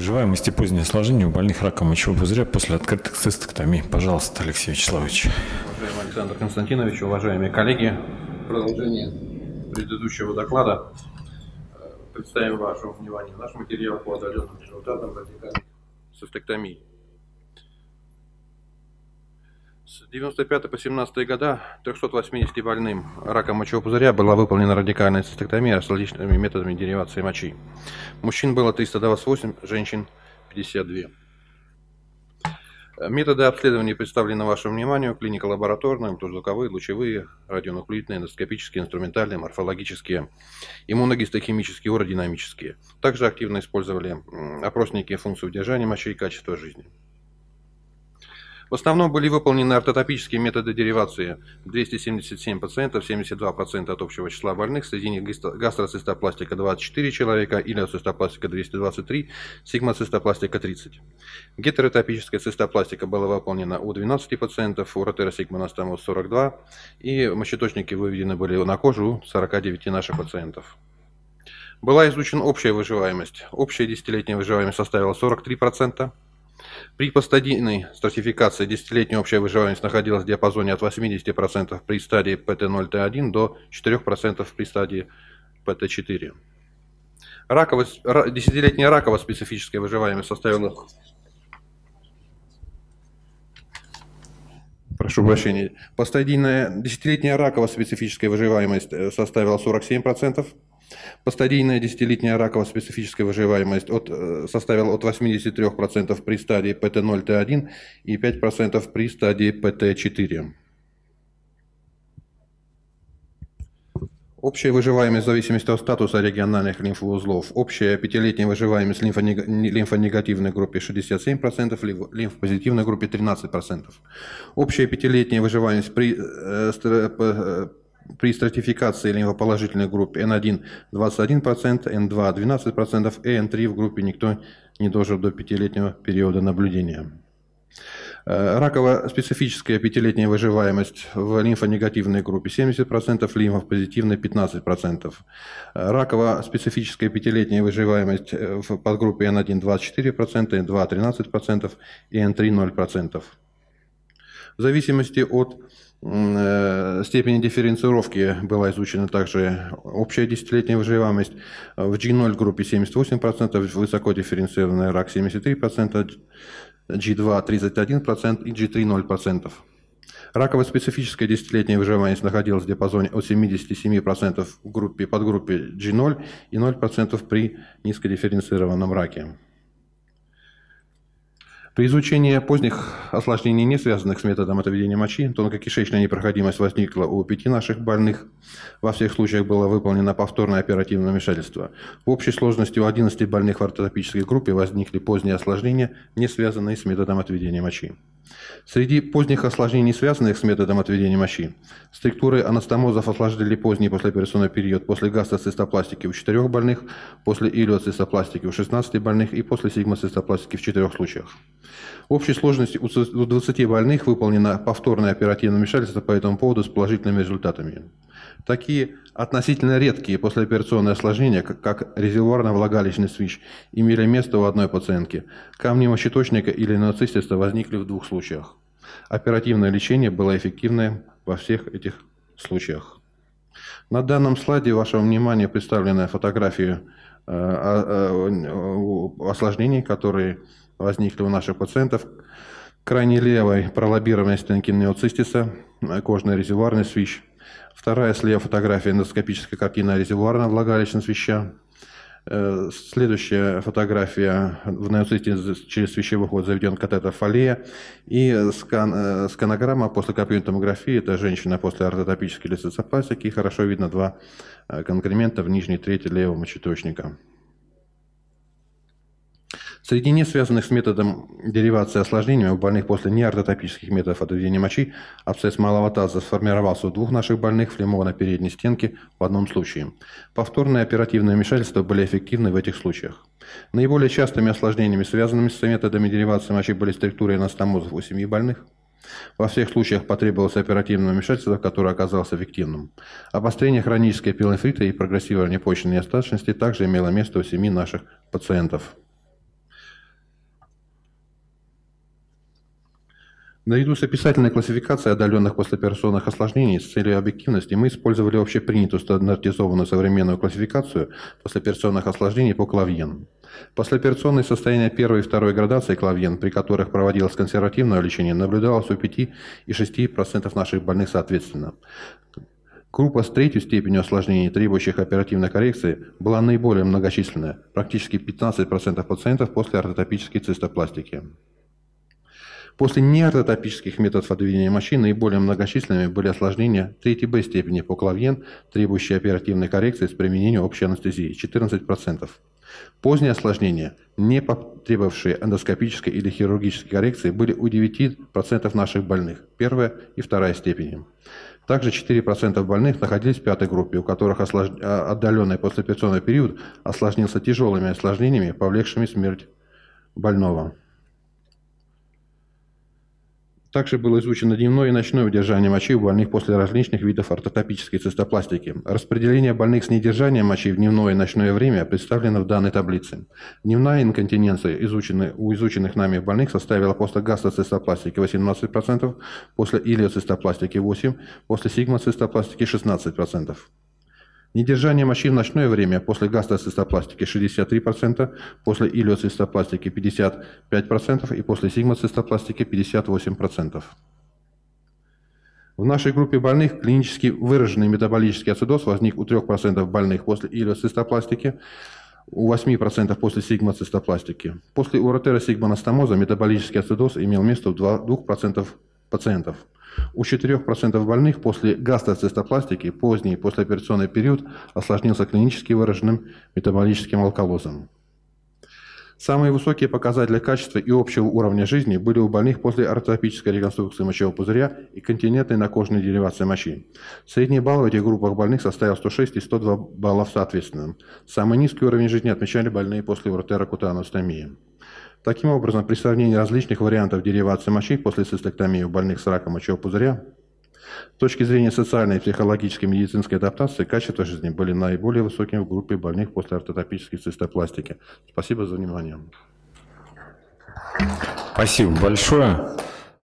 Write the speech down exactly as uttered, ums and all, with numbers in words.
выживаемость и позднее осложнение у больных раком мочевого пузыря после открытых цистектомий. Пожалуйста, Алексей Вячеславович. Уважаемый Александр Константинович, уважаемые коллеги, в продолжение предыдущего доклада представим вашему вниманию наш материал по отдаленным результатам радикальных цистектомий. С девяносто пятого по семнадцатые года трёмстам восьмидесяти больным раком мочевого пузыря была выполнена радикальная цистектомия с различными методами деривации мочи. Мужчин было триста двадцать восемь, женщин пятьдесят два. Методы обследования представлены вашему вниманию: клинико-лабораторные, ультразвуковые, лучевые, радионуклидные, эндоскопические, инструментальные, морфологические, иммуногистохимические, уродинамические. Также активно использовали опросники функций удержания мочи и качества жизни. В основном были выполнены ортотопические методы деривации двести семьдесят семь пациентов, семьдесят два процента от общего числа больных, среди них гастроцистопластика двадцать четыре человека, илиоцистопластика двести двадцать три, сигмоцистопластика тридцать. Гетеротопическая цистопластика была выполнена у двенадцати пациентов, у ротеросигмоностома сорок два, и мочеточники выведены были на кожу у сорока девяти наших пациентов. Была изучена общая выживаемость. Общая десятилетняя выживаемость составила сорок три процента. При постадийной стратификации десятилетняя общая выживаемость находилась в диапазоне от восьмидесяти процентов при стадии пэ тэ ноль тэ один до четырёх процентов при стадии пэ тэ четыре. Раковая, десятилетняя раковая специфическая выживаемость составила... Прошу прощения. Постадийная десятилетняя раковая специфическая выживаемость составила сорок семь процентов. Постадийная десятилетняя раковая специфическая выживаемость от, составила от восьмидесяти трёх процентов при стадии пэ тэ ноль тэ один и пяти процентов при стадии пэ тэ четыре. Общая выживаемость в зависимости от статуса региональных лимфоузлов. Общая пятилетняя выживаемость в лимфонегативной группе шестьдесят семь процентов, в лимфопозитивной группе тринадцать процентов. Общая пятилетняя выживаемость при э, При стратификации лимфоположительной группе эн один двадцать один процент, эн два двенадцать процентов и эн три в группе никто не дожил до пятилетнего периода наблюдения. Раково-специфическая пятилетняя выживаемость в лимфонегативной группе семьдесят процентов, лимфопозитивной пятнадцать процентов. Раково-специфическая пятилетняя выживаемость в подгруппе эн один двадцать четыре процента, эн два тринадцать процентов и эн три ноль процентов. В зависимости от степени дифференцировки была изучена также общая десятилетняя выживаемость. В джи ноль группе семьдесят восемь процентов, высоко дифференцированный рак семьдесят три процента, джи два тридцать один процент и джи три ноль процентов. Раково-специфическая десятилетняя выживаемость находилась в диапазоне от семидесяти семи процентов в группе, подгруппе джи ноль и ноль процентов при низкодифференцированном раке. При изучении поздних осложнений, не связанных с методом отведения мочи, тонкокишечная непроходимость возникла у пяти наших больных. Во всех случаях было выполнено повторное оперативное вмешательство. В общей сложности у одиннадцати больных в ортотопической группе возникли поздние осложнения, не связанные с методом отведения мочи. Среди поздних осложнений, связанных с методом отведения мочи, структуры анастомозов осложнили поздний послеоперационный период после гастроцистопластики у четырёх больных, после илиоцистопластики у шестнадцати больных и после сигмоцистопластики в четырёх случаях. В общей сложности у двадцати больных выполнено повторное оперативное вмешательство по этому поводу с положительными результатами. Такие относительно редкие послеоперационные осложнения, как резервуарно-влагалищный свищ, имели место у одной пациентки. Камни мочеточника или неоцистиста возникли в двух случаях. Оперативное лечение было эффективным во всех этих случаях. На данном слайде вашему вниманию представлены фотографии осложнений, которые возникли у наших пациентов. Крайне левой пролоббированной стенки неоцистиса, кожный резервуарный свищ. Вторая слева фотография эндоскопическая картина резервуарно-влагалищного свища. Следующая фотография в неоцистисе через свищевой ход заведен катетер Фоллея. И скан, сканограмма после компьютерной томографии. Это женщина после ортотопической лицеопластики. И хорошо видно два конкремента в нижней трети левого мочеточника. Среди не связанных с методом деривации осложнений у больных после неортотопических методов отведения мочи абсцесс малого таза сформировался у двух наших больных, флемома на передней стенке в одном случае. Повторные оперативные вмешательства были эффективны в этих случаях. Наиболее частыми осложнениями, связанными с методами деривации мочи, были структуры анастомозов у семи больных. Во всех случаях потребовалось оперативное вмешательство, которое оказалось эффективным. Обострение хронической пилонефрита и прогрессирование почечной недостаточности также имело место у семи наших пациентов. Наряду с описательной классификацией отдаленных послеоперационных осложнений с целью объективности мы использовали общепринятую стандартизованную современную классификацию послеоперационных осложнений по Клавьен. Послеоперационные состояния первой и второй градации Клавьен, при которых проводилось консервативное лечение, наблюдалось у пяти и шести процентов наших больных соответственно. Группа с третьей степенью осложнений, требующих оперативной коррекции, была наиболее многочисленная, практически пятнадцать процентов пациентов после ортотопической цистопластики. После неортотопических методов отведения мочи наиболее многочисленными были осложнения третьей Б степени по Клавьен, требующие оперативной коррекции с применением общей анестезии – четырнадцать процентов. Поздние осложнения, не потребовавшие эндоскопической или хирургической коррекции, были у девяти процентов наших больных – первая и вторая степени. Также четыре процента больных находились в пятой группе, у которых ослож... отдаленный послеоперационный период осложнился тяжелыми осложнениями, повлекшими смерть больного. Также было изучено дневное и ночное удержание мочи у больных после различных видов ортотопической цистопластики. Распределение больных с недержанием мочи в дневное и ночное время представлено в данной таблице. Дневная инконтиненция изученная, у изученных нами больных составила после гастроцистопластики восемнадцать процентов, после илиоцистопластики восемь процентов, после сигмоцистопластики шестнадцать процентов. Недержание мочи в ночное время после гастроцистопластики шестьдесят три процента, после илиоцистопластики пятьдесят пять процентов и после сигмоцистопластики пятьдесят восемь процентов. В нашей группе больных клинически выраженный метаболический ацидоз возник у трёх процентов больных после илиоцистопластики, у восьми процентов после сигмоцистопластики. После уретеросигмонастомоза метаболический ацидоз имел место у двух процентов пациентов. У четырёх процентов больных после гастроцистопластики поздний послеоперационный период осложнился клинически выраженным метаболическим алкалозом. Самые высокие показатели качества и общего уровня жизни были у больных после ортотопической реконструкции мочевого пузыря и континентной накожной деривации мочи. Средний балл в этих группах больных составил сто шесть и сто два баллов соответственно. Самый низкий уровень жизни отмечали больные после уретерокутаностомии. Таким образом, при сравнении различных вариантов деривации мочи после цистектомии у больных с раком мочевого пузыря, с точки зрения социальной, психологической и медицинской адаптации, качество жизни были наиболее высокими в группе больных после ортотопической цистопластики. Спасибо за внимание. Спасибо большое.